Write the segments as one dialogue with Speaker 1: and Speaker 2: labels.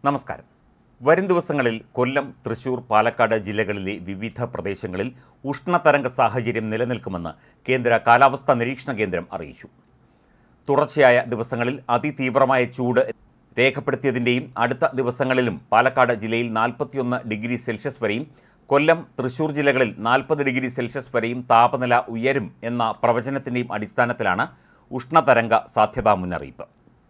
Speaker 1: നമസ്കാരം. വരും ദിവസങ്ങളിൽ കൊല്ലം, തൃശൂർ, പാലക്കാട് ജില്ലകളിലെ വിവിധ പ്രദേശങ്ങളിൽ ഉഷ്ണതരംഗ സാഹചര്യം നിലനിൽക്കുമെന്ന് കേന്ദ്ര കാലാവസ്ഥാ നിരീക്ഷണ കേന്ദ്രം അറിയിച്ചു. തുടർച്ചയായ ദിവസങ്ങളിൽ അതിതീവ്രമായ ചൂട് രേഖപ്പെടുത്തിയതിൻ്റെയും അടുത്ത ദിവസങ്ങളിലും പാലക്കാട് ജില്ലയിൽ 41 ഡിഗ്രി സെൽഷ്യസ് വരെയും കൊല്ലം, തൃശൂർ ജില്ലകളിൽ 40 ഡിഗ്രി സെൽഷ്യസ് വരെയും താപനില ഉയരും എന്ന പ്രവചനത്തിൻ്റെയും അടിസ്ഥാനത്തിലാണ് ഉഷ്ണതരംഗ സാധ്യതാ മുന്നറിയിപ്പ്.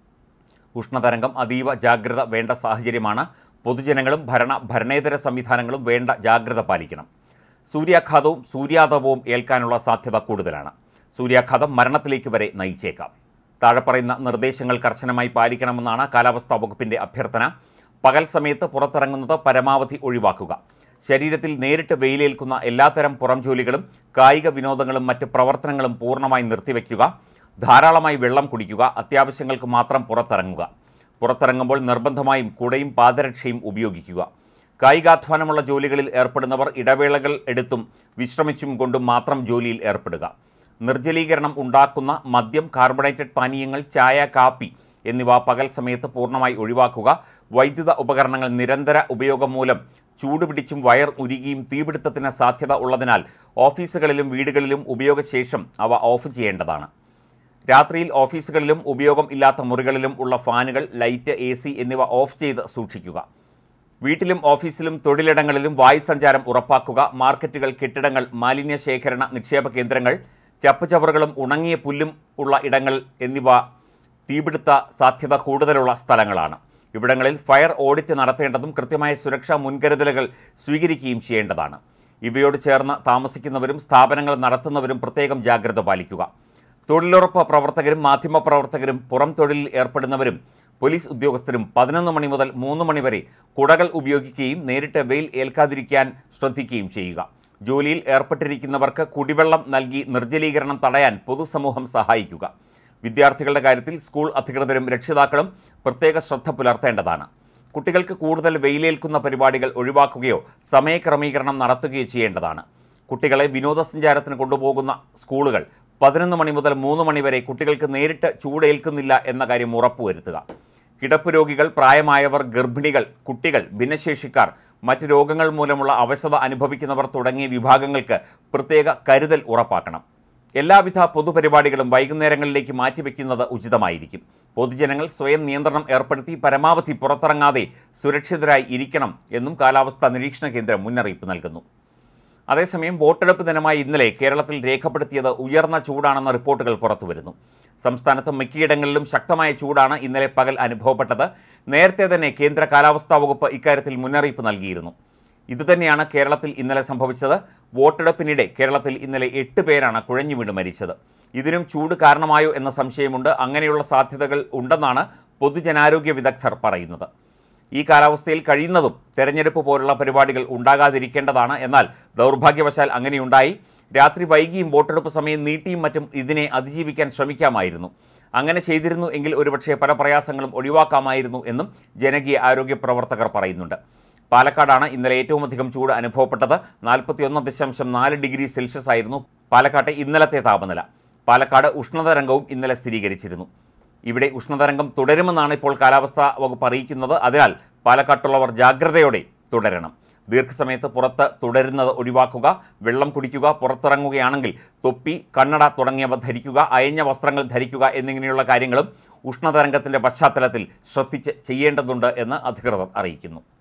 Speaker 1: ഉഷ്ണതരംഗം അതീവ ജാഗ്രത വേണ്ട സാഹചര്യമാണ്. പൊതുജനങ്ങളും ഭരണേതര സംവിധാനങ്ങളും വേണ്ട ജാഗ്രത പാലിക്കണം. സൂര്യാഘാതവും സൂര്യാതപവും ഏൽക്കാനുള്ള സാധ്യത കൂടുതലാണ്. സൂര്യാഘാതം മരണത്തിലേക്ക് വരെ നയിച്ചേക്കാം. താഴെപ്പറയുന്ന നിർദ്ദേശങ്ങൾ കർശനമായി പാലിക്കണമെന്നാണ് കാലാവസ്ഥാ വകുപ്പിൻ്റെ അഭ്യർത്ഥന. പകൽ സമയത്ത് പുറത്തിറങ്ങുന്നത് പരമാവധി ഒഴിവാക്കുക. ശരീരത്തിൽ നേരിട്ട് വെയിലേൽക്കുന്ന എല്ലാത്തരം പുറം ജോലികളും കായിക വിനോദങ്ങളും മറ്റ് പ്രവർത്തനങ്ങളും പൂർണ്ണമായി നിർത്തിവെക്കുക. ധാരാളമായി വെള്ളം കുടിക്കുക. അത്യാവശ്യങ്ങൾക്ക് മാത്രം പുറത്തിറങ്ങുക. പുറത്തിറങ്ങുമ്പോൾ നിർബന്ധമായും കുടയും പാദരക്ഷയും ഉപയോഗിക്കുക. കായികാധ്വാനമുള്ള ജോലികളിൽ ഏർപ്പെടുന്നവർ ഇടവേളകൾ എടുത്തും വിശ്രമിച്ചും കൊണ്ടും മാത്രം ജോലിയിൽ ഏർപ്പെടുക. നിർജ്ജലീകരണം ഉണ്ടാക്കുന്ന മദ്യം, കാർബണേറ്റഡ് പാനീയങ്ങൾ, ചായ, കാപ്പി എന്നിവ പകൽ സമയത്ത് പൂർണ്ണമായി ഒഴിവാക്കുക. വൈദ്യുത ഉപകരണങ്ങൾ നിരന്തര ഉപയോഗം മൂലം ചൂടുപിടിച്ചും വയർ ഉരുകിയും തീപിടുത്തത്തിന് സാധ്യത ഉള്ളതിനാൽ ഓഫീസുകളിലും വീടുകളിലും ഉപയോഗശേഷം അവ ഓഫ് ചെയ്യേണ്ടതാണ്. രാത്രിയിൽ ഓഫീസുകളിലും ഉപയോഗം ഇല്ലാത്ത മുറികളിലും ഉള്ള ഫാനുകൾ, ലൈറ്റ്, AC എന്നിവ ഓഫ് ചെയ്ത് സൂക്ഷിക്കുക. വീട്ടിലും ഓഫീസിലും തൊഴിലിടങ്ങളിലും വായുസഞ്ചാരം ഉറപ്പാക്കുക. മാർക്കറ്റുകൾ, കെട്ടിടങ്ങൾ, മാലിന്യ ശേഖരണ നിക്ഷേപ കേന്ദ്രങ്ങൾ, ചപ്പുചവറുകളും ഉണങ്ങിയ പുല്ലും ഉള്ള ഇടങ്ങൾ എന്നിവ തീപിടുത്ത സാധ്യത കൂടുതലുള്ള സ്ഥലങ്ങളാണ്. ഇവിടങ്ങളിൽ ഫയർ ഓഡിറ്റ് നടത്തേണ്ടതും കൃത്യമായ സുരക്ഷാ മുൻകരുതലുകൾ സ്വീകരിക്കുകയും ചെയ്യേണ്ടതാണ്. ഇവയോട് ചേർന്ന് താമസിക്കുന്നവരും സ്ഥാപനങ്ങൾ നടത്തുന്നവരും പ്രത്യേകം ജാഗ്രത പാലിക്കുക. തൊഴിലുറപ്പ് പ്രവർത്തകരും മാധ്യമപ്രവർത്തകരും പുറം തൊഴിലിൽ ഏർപ്പെടുന്നവരും പോലീസ് ഉദ്യോഗസ്ഥരും 11 മണി മുതൽ 3 മണി വരെ കുടകൾ ഉപയോഗിക്കുകയും നേരിട്ട് വെയിൽ ഏൽക്കാതിരിക്കാൻ ശ്രദ്ധിക്കുകയും ചെയ്യുക. ജോലിയിൽ ഏർപ്പെട്ടിരിക്കുന്നവർക്ക് കുടിവെള്ളം നൽകി നിർജ്ജലീകരണം തടയാൻ പൊതുസമൂഹം സഹായിക്കുക. വിദ്യാർത്ഥികളുടെ കാര്യത്തിൽ സ്കൂൾ അധികൃതരും രക്ഷിതാക്കളും പ്രത്യേക ശ്രദ്ധ പുലർത്തേണ്ടതാണ്. കുട്ടികൾക്ക് കൂടുതൽ വെയിലേൽക്കുന്ന പരിപാടികൾ ഒഴിവാക്കുകയോ സമയക്രമീകരണം നടത്തുകയോ ചെയ്യേണ്ടതാണ്. കുട്ടികളെ വിനോദസഞ്ചാരത്തിന് കൊണ്ടുപോകുന്ന സ്കൂളുകൾ 11 മണി മുതൽ 3 മണി വരെ കുട്ടികൾക്ക് നേരിട്ട് ചൂടേൽക്കുന്നില്ല എന്ന കാര്യം ഉറപ്പുവരുത്തുക. കിടപ്പ് രോഗികൾ, പ്രായമായവർ, ഗർഭിണികൾ, കുട്ടികൾ, ഭിന്നശേഷിക്കാർ, മറ്റ് രോഗങ്ങൾ മൂലമുള്ള അവശത അനുഭവിക്കുന്നവർ തുടങ്ങിയ വിഭാഗങ്ങൾക്ക് പ്രത്യേക കരുതൽ ഉറപ്പാക്കണം. എല്ലാവിധ പൊതുപരിപാടികളും വൈകുന്നേരങ്ങളിലേക്ക് മാറ്റിവെക്കുന്നത് ഉചിതമായിരിക്കും. പൊതുജനങ്ങൾ സ്വയം നിയന്ത്രണം ഏർപ്പെടുത്തി പരമാവധി പുറത്തിറങ്ങാതെ സുരക്ഷിതരായി ഇരിക്കണം എന്നും കാലാവസ്ഥാ നിരീക്ഷണ കേന്ദ്രം മുന്നറിയിപ്പ് നൽകുന്നു. അതേസമയം വോട്ടെടുപ്പ് ദിനമായ ഇന്നലെ കേരളത്തിൽ രേഖപ്പെടുത്തിയത് ഉയർന്ന ചൂടാണെന്ന റിപ്പോർട്ടുകൾ പുറത്തുവരുന്നു. സംസ്ഥാനത്ത് മിക്കയിടങ്ങളിലും ശക്തമായ ചൂടാണ് ഇന്നലെ പകൽ അനുഭവപ്പെട്ടത്. നേരത്തെ തന്നെ കേന്ദ്ര കാലാവസ്ഥാ വകുപ്പ് ഇക്കാര്യത്തിൽ മുന്നറിയിപ്പ് നൽകിയിരുന്നു. ഇതുതന്നെയാണ് കേരളത്തിൽ ഇന്നലെ സംഭവിച്ചത്. വോട്ടെടുപ്പിനിടെ കേരളത്തിൽ ഇന്നലെ 8 പേരാണ് കുഴഞ്ഞു വീണ് മരിച്ചത്. ഇതിനും ചൂട് കാരണമായോ എന്ന സംശയമുണ്ട്. അങ്ങനെയുള്ള സാധ്യതകൾ ഉണ്ടെന്നാണ് പൊതുജനാരോഗ്യ വിദഗ്ധർ പറയുന്നത്. ഈ കാലാവസ്ഥയിൽ കഴിയുന്നതും തെരഞ്ഞെടുപ്പ് പോലുള്ള പരിപാടികൾ ഉണ്ടാകാതിരിക്കേണ്ടതാണ്. എന്നാൽ ദൗർഭാഗ്യവശാൽ അങ്ങനെയുണ്ടായി. രാത്രി വൈകിയും വോട്ടെടുപ്പ് സമയം നീട്ടിയും മറ്റും ഇതിനെ അതിജീവിക്കാൻ ശ്രമിക്കാമായിരുന്നു. അങ്ങനെ ചെയ്തിരുന്നു എങ്കിൽ ഒരുപക്ഷെ പല പ്രയാസങ്ങളും ഒഴിവാക്കാമായിരുന്നു എന്നും ജനകീയ ആരോഗ്യ പ്രവർത്തകർ പറയുന്നുണ്ട്. പാലക്കാടാണ് ഇന്നലെ ഏറ്റവും അധികം ചൂട് അനുഭവപ്പെട്ടത്. 41.4 ഡിഗ്രി സെൽഷ്യസ് ആയിരുന്നു പാലക്കാട്ടെ ഇന്നലത്തെ താപനില. പാലക്കാട് ഉഷ്ണതരംഗവും ഇന്നലെ സ്ഥിരീകരിച്ചിരുന്നു. ഇവിടെ ഉഷ്ണതരംഗം തുടരുമെന്നാണ് ഇപ്പോൾ കാലാവസ്ഥാ വകുപ്പ് അറിയിക്കുന്നത്. അതിനാൽ പാലക്കാട്ടുള്ളവർ ജാഗ്രതയോടെ തുടരണം. ദീർഘസമയത്ത് പുറത്ത് തുടരുന്നത് ഒഴിവാക്കുക. വെള്ളം കുടിക്കുക. പുറത്തിറങ്ങുകയാണെങ്കിൽ തൊപ്പി, കണ്ണട തുടങ്ങിയവ ധരിക്കുക. അയഞ്ഞ വസ്ത്രങ്ങൾ ധരിക്കുക എന്നിങ്ങനെയുള്ള കാര്യങ്ങളും ഉഷ്ണതരംഗത്തിൻ്റെ പശ്ചാത്തലത്തിൽ ശ്രദ്ധിച്ച് ചെയ്യേണ്ടതുണ്ട് എന്ന് അധികൃതർ അറിയിക്കുന്നു.